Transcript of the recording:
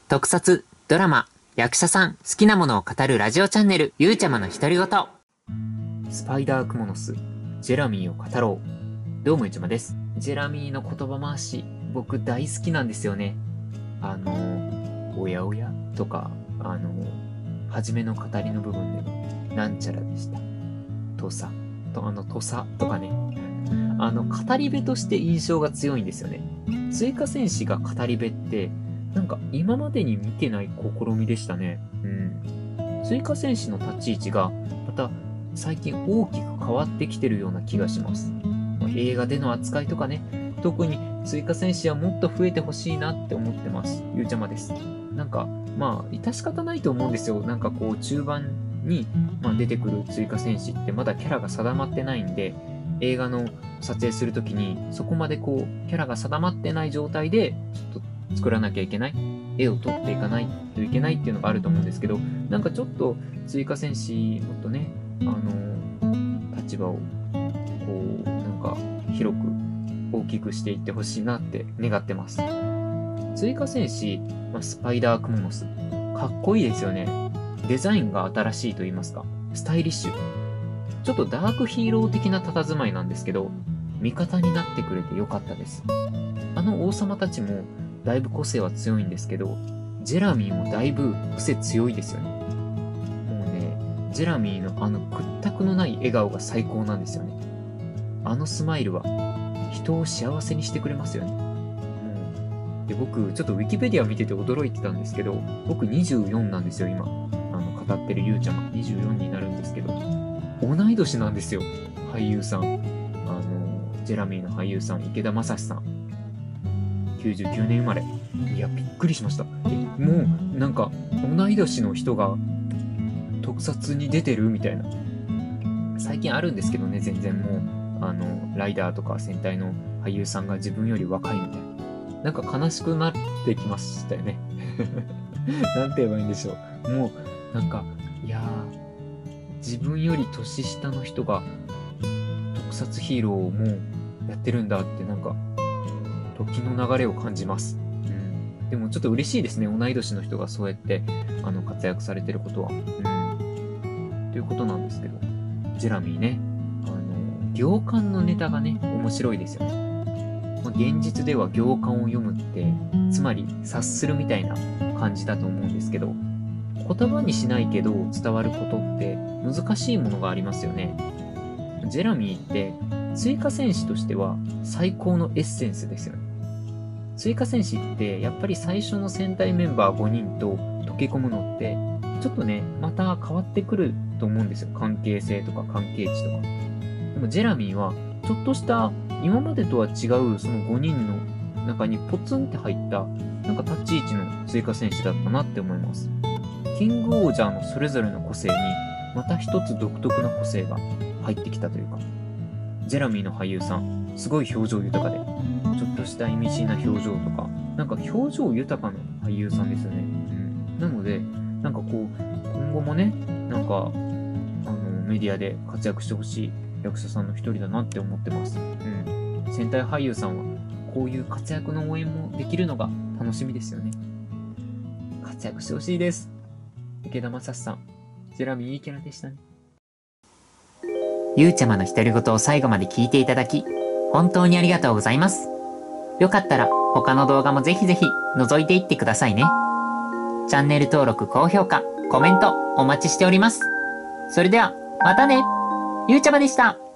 特撮、ドラマ、役者さん、好きなものを語るラジオチャンネル、ゆうちゃまの独り言。スパイダークモノス、ジェラミーを語ろう。どうもゆうちゃまです。ジェラミーの言葉回し、僕大好きなんですよね。おやおやとか、初めの語りの部分でも、なんちゃらでした。とさ、とさとかね。語り部として印象が強いんですよね。追加戦士が語り部って、なんか今までに見てない試みでしたね。追加戦士の立ち位置が、また最近大きく変わってきてるような気がします。映画での扱いとかね、特に追加戦士はもっと増えてほしいなって思ってます。ゆうちゃまです。なんか、致し方ないと思うんですよ。なんかこう、中盤に、出てくる追加戦士ってまだキャラが定まってないんで、映画の撮影するときに、そこまでこう、キャラが定まってない状態で、ちょっと作らなきゃいけない。絵を撮っていかないといけないっていうのがあると思うんですけど、なんかちょっと追加戦士、もっとね、立場を、こう、なんか広く大きくしていってほしいなって願ってます。追加戦士、スパイダークモノス。かっこいいですよね。デザインが新しいと言いますか、スタイリッシュ。ちょっとダークヒーロー的な佇まいなんですけど、味方になってくれてよかったです。王様たちもだいぶ個性は強いんですけど、ジェラミーもだいぶ癖強いですよね。もうね、ジェラミーの屈託のない笑顔が最高なんですよね。スマイルは人を幸せにしてくれますよね。で、僕、ちょっとウィキペディア見てて驚いてたんですけど、僕24なんですよ、今。語ってるゆうちゃま。24になるんですけど、同い年なんですよ、俳優さん。ジェラミーの俳優さん、池田正史さん。99年生まれ。いや、びっくりしました。もう、なんか、同い年の人が特撮に出てるみたいな。最近あるんですけどね、全然もう、ライダーとか戦隊の俳優さんが自分より若いみたいな。なんか悲しくなってきましたよね。なんて言えばいいんでしょう。もう、なんか、いやー、自分より年下の人が特撮ヒーローをもうやってるんだって、なんか、時の流れを感じます。でもちょっと嬉しいですね。同い年の人がそうやって、活躍されてることは。ということなんですけど、ジェラミーね、行間のネタがね、面白いですよね。現実では行間を読むって、つまり察するみたいな感じだと思うんですけど、言葉にしないけど伝わることって難しいものがありますよね。ジェラミーって追加戦士としては最高のエッセンスですよね。追加戦士ってやっぱり最初の戦隊メンバー5人と溶け込むのってちょっとね、また変わってくると思うんですよ。関係性とか関係値とか。でもジェラミーはちょっとした今までとは違うその5人の中にポツンって入ったなんか立ち位置の追加戦士だったなって思います。キングオージャーのそれぞれの個性にまた一つ独特な個性が入ってきたというか、ジェラミーの俳優さんすごい表情豊かで、ちょっとした意味深な表情とか、なんか表情豊かな俳優さんですよね。なのでなんかこう今後もね、なんかメディアで活躍してほしい役者さんの一人だなって思ってます。戦隊俳優さんはこういう活躍の応援もできるのが楽しみですよね。活躍してほしいです。池田正史さん、ジェラミーいいキャラでしたね。ゆうちゃまの独り言を最後まで聞いていただき、本当にありがとうございます。よかったら他の動画もぜひぜひ覗いていってくださいね。チャンネル登録、高評価、コメントお待ちしております。それではまたね。ゆうちゃまでした。